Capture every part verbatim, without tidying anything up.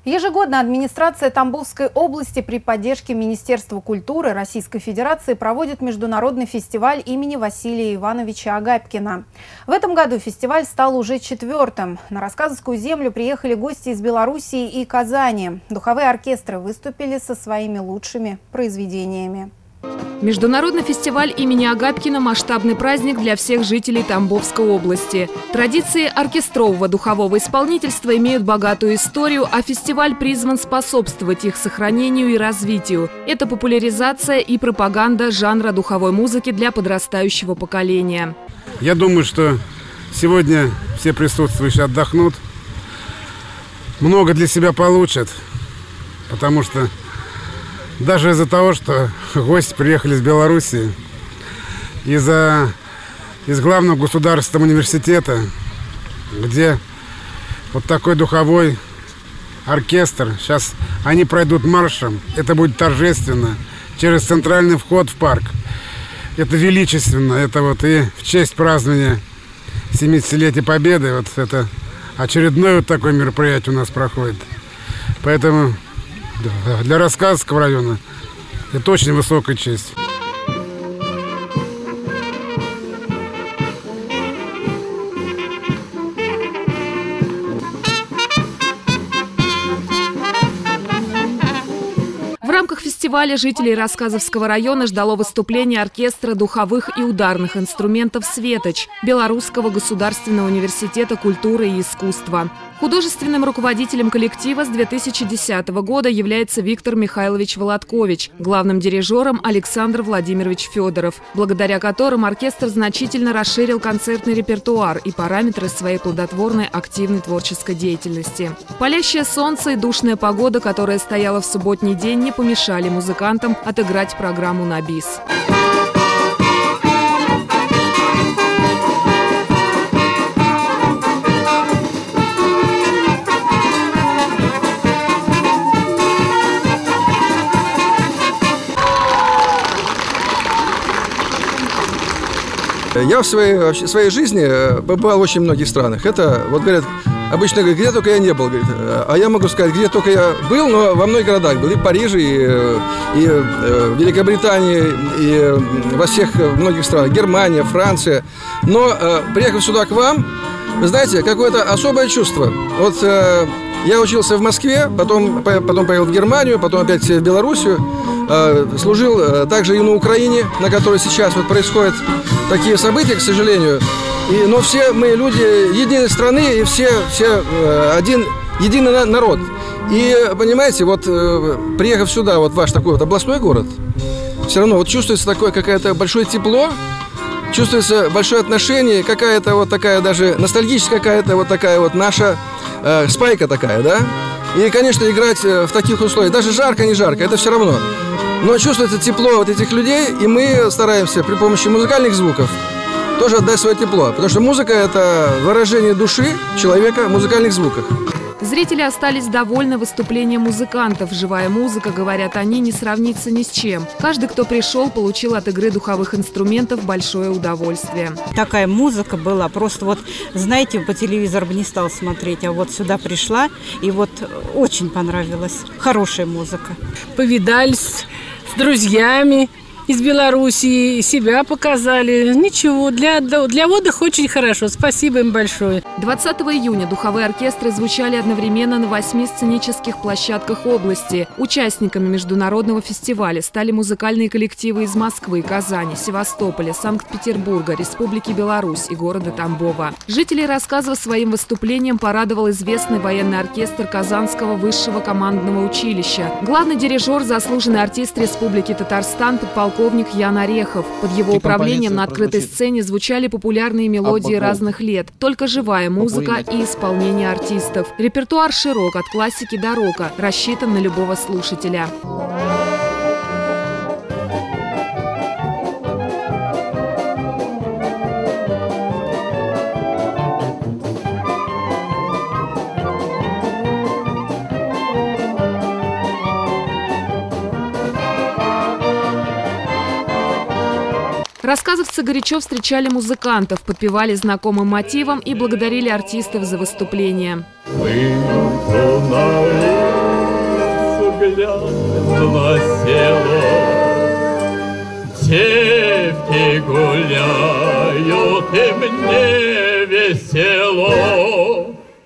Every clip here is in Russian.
Ежегодно администрация Тамбовской области при поддержке Министерства культуры Российской Федерации проводит международный фестиваль имени Василия Ивановича Агапкина. В этом году фестиваль стал уже четвертым. На Рассказовскую землю приехали гости из Белоруссии и Казани. Духовые оркестры выступили со своими лучшими произведениями. Международный фестиваль имени Агапкина – масштабный праздник для всех жителей Тамбовской области. Традиции оркестрового духового исполнительства имеют богатую историю, а фестиваль призван способствовать их сохранению и развитию. Это популяризация и пропаганда жанра духовой музыки для подрастающего поколения. Я думаю, что сегодня все присутствующие отдохнут, много для себя получат, потому что даже из-за того, что гости приехали из Белоруссии, из-за из главного государственного университета, где вот такой духовой оркестр, сейчас они пройдут маршем, это будет торжественно, через центральный вход в парк. Это величественно, это вот и в честь празднования семидесятилетия Победы, вот это очередное вот такое мероприятие у нас проходит. Поэтому для Рассказовского района это очень высокая честь. В рамках фестиваля жителей Рассказовского района ждало выступление оркестра духовых и ударных инструментов «Светоч» Белорусского государственного университета культуры и искусства. Художественным руководителем коллектива с две тысячи десятого года является Виктор Михайлович Володкович, главным дирижером Александр Владимирович Федоров, благодаря которым оркестр значительно расширил концертный репертуар и параметры своей плодотворной активной творческой деятельности. Палящее солнце и душная погода, которая стояла в субботний день, не помешали музыкантам отыграть программу на бис. Я в своей, в своей жизни побывал в очень многих странах. Это, вот говорят, обычно говорят, где только я не был. Говорит, а я могу сказать, где только я был, но во многих городах был. И в Париже, и, и в Великобритании, и во всех многих странах. Германия, Франция. Но, приехав сюда к вам, вы знаете, какое-то особое чувство. Вот я учился в Москве, потом, потом поехал в Германию, потом опять в Белоруссию. Служил также и на Украине, на которой сейчас вот происходят такие события, к сожалению. И, но все мы люди единой страны, и все, все один единый народ. И, понимаете, вот приехав сюда, вот ваш такой вот областной город, все равно вот чувствуется такое какое-то большое тепло, чувствуется большое отношение, какая-то вот такая даже ностальгическая какая-то вот такая вот наша э, спайка такая, да? И, конечно, играть в таких условиях, даже жарко, не жарко, это все равно. Но чувствуется тепло вот этих людей, и мы стараемся при помощи музыкальных звуков тоже отдать свое тепло. Потому что музыка – это выражение души человека в музыкальных звуках. Зрители остались довольны выступлением музыкантов. Живая музыка, говорят они, не сравнится ни с чем. Каждый, кто пришел, получил от игры духовых инструментов большое удовольствие. Такая музыка была. Просто вот, знаете, по телевизору бы не стал смотреть, а вот сюда пришла, и вот очень понравилась. Хорошая музыка. Повидались с друзьями из Белоруссии, себя показали. Ничего, для, для отдыха очень хорошо. Спасибо им большое. двадцатого июня духовые оркестры звучали одновременно на восьми сценических площадках области. Участниками международного фестиваля стали музыкальные коллективы из Москвы, Казани, Севастополя, Санкт-Петербурга, Республики Беларусь и города Тамбова. Жителей Рассказова своим выступлением порадовал известный военный оркестр Казанского высшего командного училища. Главный дирижер, заслуженный артист Республики Татарстан, подполковник Ян Орехов. Под его управлением на открытой сцене звучали популярные мелодии разных лет, только живая музыка и исполнение артистов. Репертуар широк, от классики до рока, рассчитан на любого слушателя. Рассказовцы горячо встречали музыкантов, подпевали знакомым мотивам и благодарили артистов за выступление. на село. Девки гуляют, и мне весело.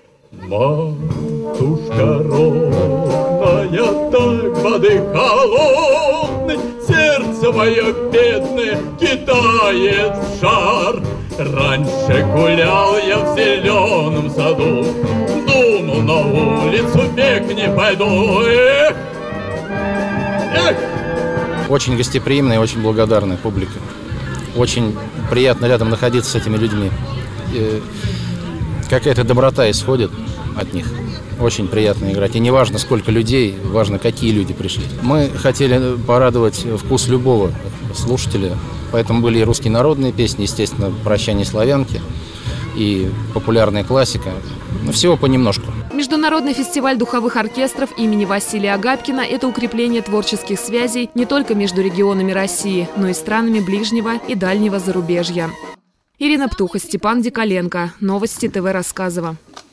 Матушка родная, так воды холодной, сердце мое бедное кидает в жар. Раньше гулял я в зеленом саду, думал, на улицу бег не пойду. Эх! Эх! Очень гостеприимная и очень благодарная публика. Очень приятно рядом находиться с этими людьми. И какая-то доброта исходит от них. Очень приятно играть. И не важно, сколько людей, важно, какие люди пришли. Мы хотели порадовать вкус любого слушателя, поэтому были и русские народные песни, естественно, «Прощание славянки», и популярная классика. Но всего понемножку. Международный фестиваль духовых оркестров имени Василия Агапкина – это укрепление творческих связей не только между регионами России, но и странами ближнего и дальнего зарубежья. Ирина Птуха, Степан Диколенко. Новости ТВ Рассказово.